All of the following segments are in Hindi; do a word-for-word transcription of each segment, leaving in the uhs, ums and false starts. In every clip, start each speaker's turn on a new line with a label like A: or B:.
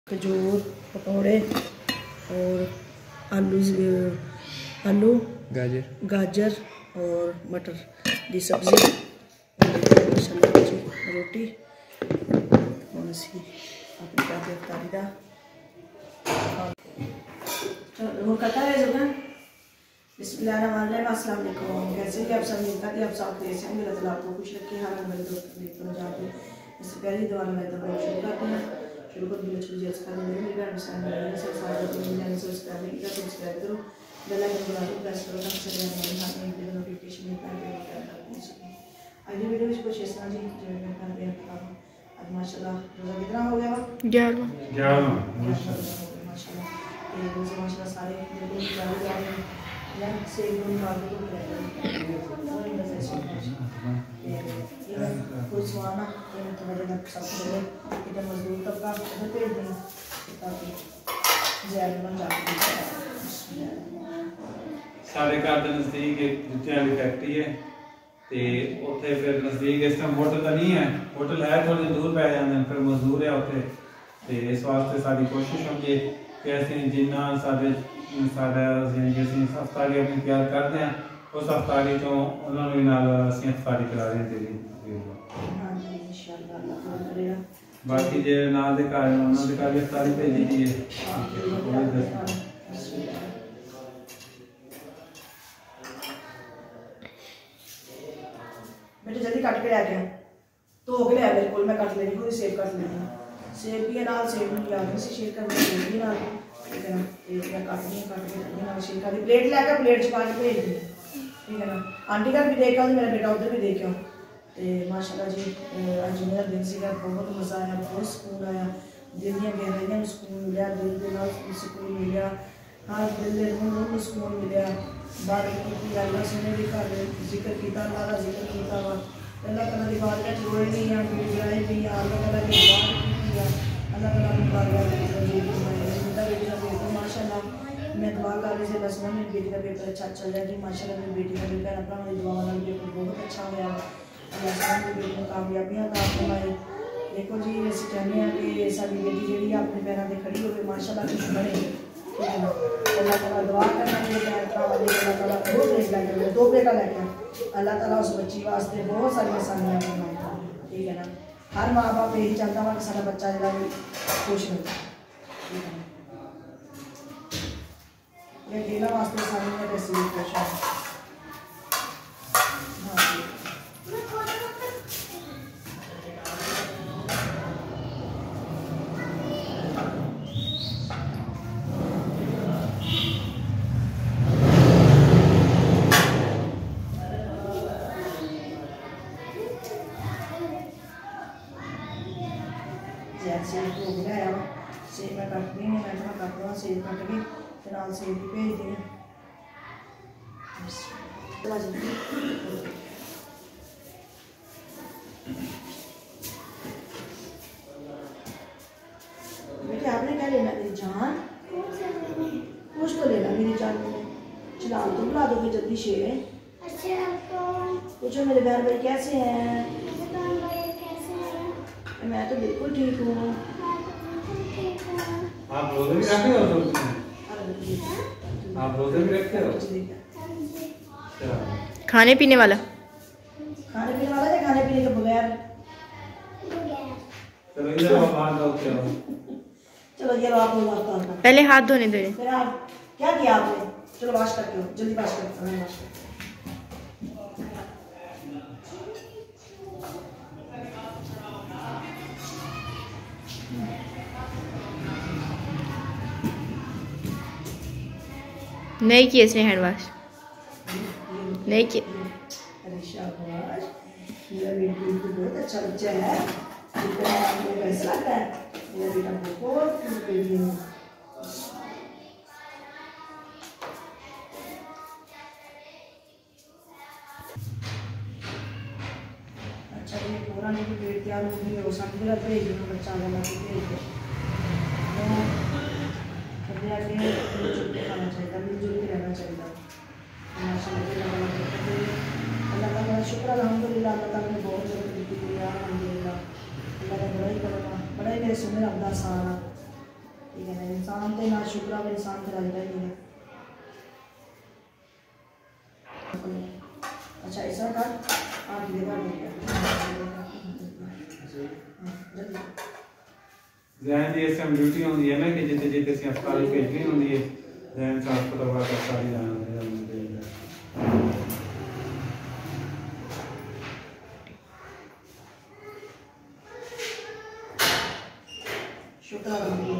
A: खजूर पकौड़े और आलू आलू
B: गाजर गाजर
A: और मटर की सब्जी रोटी और असी अपनी करते अफ्तारी का चलो करता है जो बिस्मिल्लाहिर्रहमानिर्रहीम अस्सलाम वालेकुम। कैसे हैं आप सब? मिलता है आप सब कैसे हैं? अल्लाह ताला आपको खुश रखे। हाल मेरे दोस्त देखने जाते इससे पहली दुआ में तो शुरू करते हैं। शुरू कर दिया छोड़ जैसे खाने में मेरे घर में सारे सब सारे मिलने से सब्सक्राइब नहीं किया सब्सक्राइब करो, बेल आइकन दबा दो, प्रेस करो ताकि सभी हमारे हाथ में वीडियो नोटिफिकेशन मिलता है पहुंच सके। आज की वीडियो में कुछ इस तरह जी जो मैं कर रही हूं आज माशाल्लाह रोजा कितना हो गया? ग्यारह ग्यारह माशाल्लाह। ये रोजा माशाल्लाह सारे बिल्कुल जारी जा रहे हैं से गुण का तो कोई सुहाना ये तो मेरे नक सब चले इधर मजदूर तबका उधर भेज दें ताकि ज़्यादा बन जाए।
C: सारे घर के नज़दीक एक जुत्तियां वाली फैक्ट्री है तो उत्थे फिर नज़दीक इस टाइम होटल तो नहीं है, होटल है थोड़ी दूर पै जाते हैं, फिर मजदूर है उत्थे तो इस वास्ते सारी कोशिश होगी कि असीं जिन्ना सारे साढ़ा जिस अफ्तारी अपनी तैयार करते हैं उस अफ्तारी तो उन्होंने नाल असीं अफ्तारी करा रहे हैं तेरी बाकी जे नाल दे घर उन्होंने दे घर अफ्तारी भेजी दी है।
A: बेटे जल्दी काट के लेके तो हो गया बिल्कुल मैं काट लेनी पूरी सेव काट लेनी सेव भी है नाल सेव नहीं याद नहीं शेयर करनी सेव भी नाल ठीक है ना। एक मैं काटनी है काट के नाल शेयर कर दी प्लेट लेकर प्लेट च पा के भेज दी ठीक है ना। आंटी का भी देखा मेरा बेटा उधर भी देखा तो माशाल्लाह जी अज मेरा दिन से बहुत मज़ा आया, बहुत सुकून आया, दिल दी गहराइयां में सुकून मिला, दिल के नाल सुकून मिला, हाँ दिल के रूह में सुकून मिला। बात की अल्लाह सुने भी घर जिक्र किया अल्लाह का जिक्र किया वा अल्लाह ताला की बात का जोड़े नहीं है गुजराए भी अल्लाह ताला की बात की अल्लाह ताला की बात माशाल्लाह। मैं दुआ कर रही थी बस मेरी बेटी का पेपर अच्छा चल जाए जी माशाल्लाह। मेरी बेटी का पेपर अपना मेरी दुआ वाला पेपर बहुत अच्छा होया अल्लाह मेरी बेटी को कामयाबियां अता फरमाए। देखो जी असीं चाहते हैं कि साडी बेटी जी अपने पैरों पर खड़ी हो माशाल्लाह कुछ बने ठीक है ना। अल्लाह ताला दुआ करना मेरे पैर वाले अल्लाह ताला दो प्लेट लैके दो प्लेटा लैके अल्लाह ताला उस बच्ची वास्ते बहुत सारी आसानियां फरमाए ठीक है ना। हर माँ बाप यही चाहता वा कि सारा बच्चा जो खुश हो ठीक है। ये देना वास्ते सारी मैं कैसे खुश है सेब हो गया है सेब मैं कट दी मैं मैं कट दूँ सेब कट के नाल सेब भी भेज दी बेटे आपने क्या लेना मेरी जान? कुछ तो लेना मेरी जान चला तो बुला दो फिर जल्दी शेर पूछो मेरे बहन भाई कैसे हैं? मैं तो बिल्कुल ठीक हूँ।
C: आप रोजे भी रखते हो? आप रोजे भी रखते हो?
B: खाने पीने वाला
A: खाने पीने वाला या खाने पीने के बगैर?
C: चलो इधर आप हाथ धो के आओ।
A: चलो ये लो आप लोग हाथ धो
B: पहले हाथ धोने दो।
A: फिर आप क्या किया आपने? चलो वाश करके हो जल्दी वाश करके वाश कर
B: नहीं किए इसने हैंड वॉश नहीं किए।
A: अरे शाबाश मेरा बेटा बहुत अच्छा बच्चा है फैसला है मेरा बेटा बहुत बेबी है। अच्छा ये पूरा नहीं पेट तैयार हो गई वो समझ रहा भेज देना बच्चा वाला भेज दे तो आगे मिलजुल के खाना चाहिए मिलजुल के रहना चाहिए अल्लाह का शुक्र अल्हम्दुलिल्लाह अल्लाह ताला ने बहुत जरूरत दी है अल्हम्दुलिल्लाह अल्लाह का बड़ा ही करना बड़ा ही मेरे सुनने रब दा सारा इंसान थे ना शुक्र है इंसान फिर आएगा ही है। अच्छा ऐसा कर आप ये कर
C: जैन दी इस टाइम ड्यूटी होंदी है ना कि जिते जिते सी अस्पताल भेजनी होंदी है जैन सा अस्पताल वाला सारी जाना होंदा है।
A: शुक्र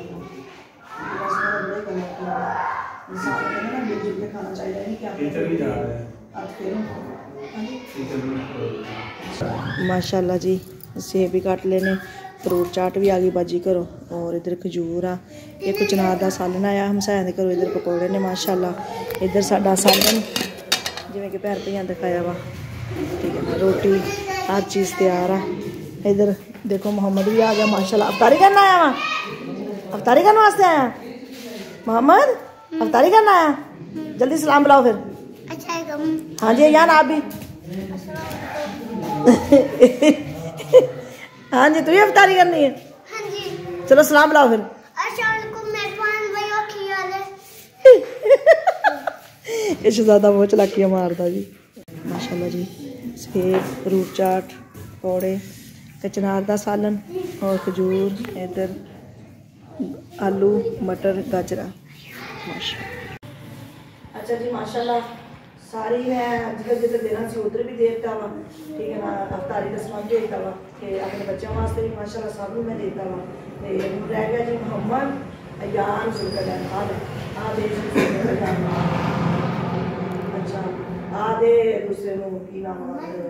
A: इंसान को ना मिलजुल के खाना चाहिए नहीं क्या
C: टीचर भी जा रहा है
A: आप फिर
C: टीचर भी
A: माशाल्लाह जी सेब भी काट लेने फ्रूट चाट भी आ गई बाजी करो और इधर खजूर आ एक चनार का सालन आया हमसाया के घरों इधर पकौड़े ने माशाल्लाह इधर साडा सालन जिवें कि पैर भैया दिखाया वा ठीक है ना रोटी हर चीज़ तैयार आ इधर देखो मोहम्मद भी आ गया माशाल्लाह अफ्तारी करना आया वा अफ्तारी करने वास्ते आया मोहम्मद अफ्तारी करना आया जल्दी सलाम बुलाओ फिर अच्छा हाँ जी यान आप भी हाँ जी तू भी अफ्तारी करनी है हाँ जी चलो सलाम बुलाओ फिर ये शहजादा बहुत चलाकियां मारता जी माशाल्लाह जी सेब फ्रूट चाट पकौड़े कचनार का सालन और खजूर इधर आलू मटर गाजरा माशाल्लाह। अच्छा जी माशाल्लाह सारी मैं अजकल जिधर देना सी उधर भी देता वा ठीक है ना अफ्तारी का समान देता वा कि अपने बच्चों वास्ते भी माशाल्लाह सब मैं देता वा ते रह गया जी मोहम्मद अयान जुल्करनैन आ दे अच्छा आ दे दूसरे नु की नाम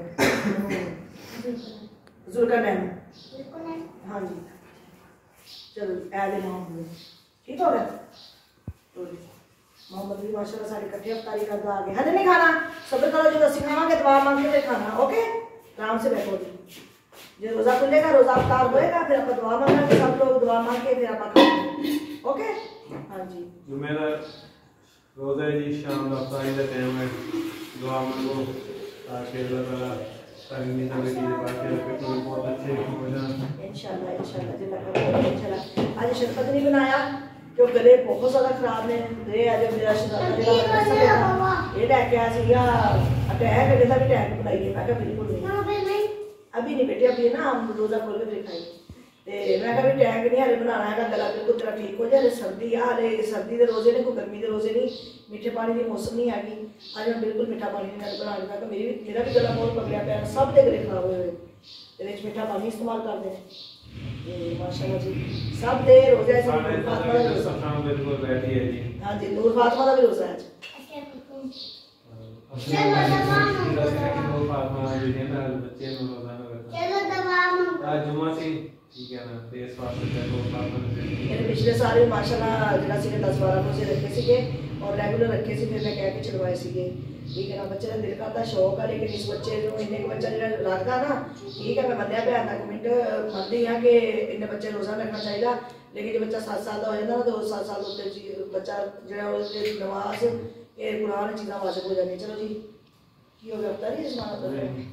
A: जुल्करनैन हाँ जी चलो ऐ दे मोहम्मद ठीक हो गया मोहम्मद भी माशाल्लाह सारी इकट्ठे अफ्तारी करता आ गए हजे नहीं खाना सब्र करो जो असि खावांगे दुआ मांग के खाना ओके आराम से बैठो जी जो रोजा खुलेगा रोजा अफ्तार होएगा फिर आप दुआ मांगेंगे सब लोग दुआ मांग के फिर आप खाएंगे ओके हाँ जी
C: जो मेरा रोजा है जी शाम का अफ्तारी का टाइम है दुआ मांगो ताकि अल्लाह ताला सारी निजात की बातें रखे तो बहुत अच्छे हो जाए इंशाल्लाह
A: इंशाल्लाह जिल्ला करो इंशाल्लाह आज शरबत नहीं बनाया क्यों गले बहुत ज़्यादा खराब ने ये आज मेरा शहजादा ये लैके आया सीगा अटैक है भी टैक बनाइए मैं कहा बिल्कुल नहीं अभी नहीं बेटे अभी ना हम रोज़ा खोल के फिर खाएंगे ते मैं कहा भी टैक नहीं हाले बनाना है गला बिल्कुल तेरा ठीक हो जाए सर्दी आ हाले सर्दी के रोजे ने कोई गर्मी के रोजे नहीं मीठे पानी की मौसम नहीं हैगी आज मैं बिल्कुल मीठा पानी नहीं बनाने मैं कहा मेरी मेरा भी गला बहुत पकड़िया पाया सब के गले खराब हुए हुए मीठा पानी इस्तेमाल करते हैं माशाल्लाह जी सब दे रोजा
C: बिल्कुल रेडी है जी
A: हां जी नूर फातिमा का भी रोजा है आज जुम्मा सी ठीक है ना देश वास्ते चलो फातिमा पिछले साल माशाल्लाह जरा सी दस बारह रोजे रखे सीगे और रेगुलर रखे सी फिर मैं कह के चलवाए सीगे ठीक है ना बच्चे का दिल करता शौक है लेकिन इस बच्चे जो इन्हें बच्चा जो लगता ना ठीक है मैं मन्या भैन का कमेंट मनती हाँ कि इन्हें बच्चे रोज़ा रखना चाहिए लेकिन जो बच्चा सात साल का हो जाता ना तो सात साल उत्ते बच्चा जो नमाज ये कुरान चीज़ा वाजिब हो जाती चलो जी की हो गया अफ्तारी इसमें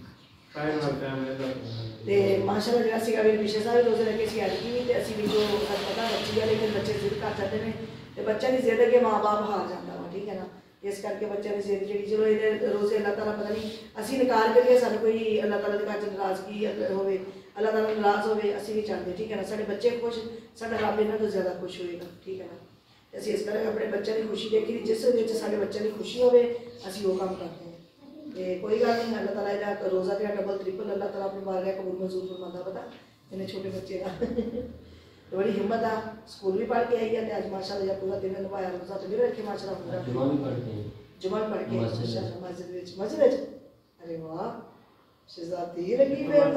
A: ते माशाल्लाह जो सीगा भी पिछले साल रोजे रखे सी ऐतकी भी ते असीं भी जो पता बच्ची है लेकिन बच्चे जिद कर जाते हैं ते बच्चे की जिद अगे माँ बाप हार जाता वा ठीक है ना इस करके बच्चों की जिद जी चलो ये रोजे अल्लाह ताला पता नहीं असी निकाल करिए सानू कोई अल्लाह ताला के घर च नाराजगी होवे अल्लाह ताला नाराज होवे असी भी चाहते ठीक है ना साडे बच्चे खुश साडा रब इन्हां तो ज़्यादा खुश होएगा ठीक है ना असी इस करके अपने बच्चों की खुशी देखी जिस विच साडे बच्चों की खुशी होवे असी वो काम करते हैं ते कोई गल नहीं अल्लाह ताला इहदा रोज़ा ते डबल ट्रिपल अल्लाह ताला अपनी बारगाह कबूल मंजूर फरमाता पता इन्हें छोटे बच्चे का तो बड़ी हिम्मत आ स्कूल भी पढ़ के आई है आज माशाल्लाह पूरा दिन नभाया रोज़ा तो भी रखे माशाल्लाह पूरा जुमा भी पढ़ के जुमा पढ़ के मस्जिद विच मस्जिद विच अरे वाह शहजादी लगी फिर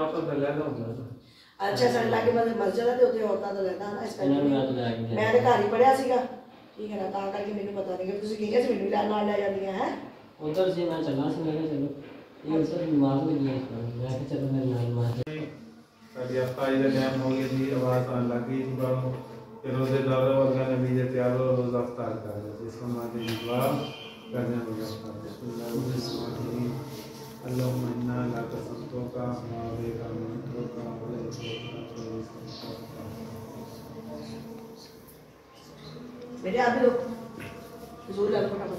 A: अच्छा साडे लागे मस्जिद है ते उत्थे औरतां दा लैंदा ना इस करके मैं ते घर ही पढ़िया सीगा ठीक है ना तां करके मैनूं पता नहीं कि तुसीं कहिया सी मैनूं लैन नाल लै जांदियां हैं उधर से मैं चलना सी मैं चलो ये उधर नमाज में गया मैं कि चलो मेरे नाल नमाज
C: साडी अफ्तारी का टाइम हो गया जी आवाज़ आने लग गई जी बाहरों कि रोज़ेदार वगैरह नबी दे तैयार हो रोज़ा अफ्तार कर रहे थे इसको माने जी दुआ करने लगे बिस्मिल्लाह अल्लाहुम्मा इन्ना ला तसद्दुक़ का मावे का मंत्रों का
A: बेटे आप भी दो, जरूर लग फटाफट।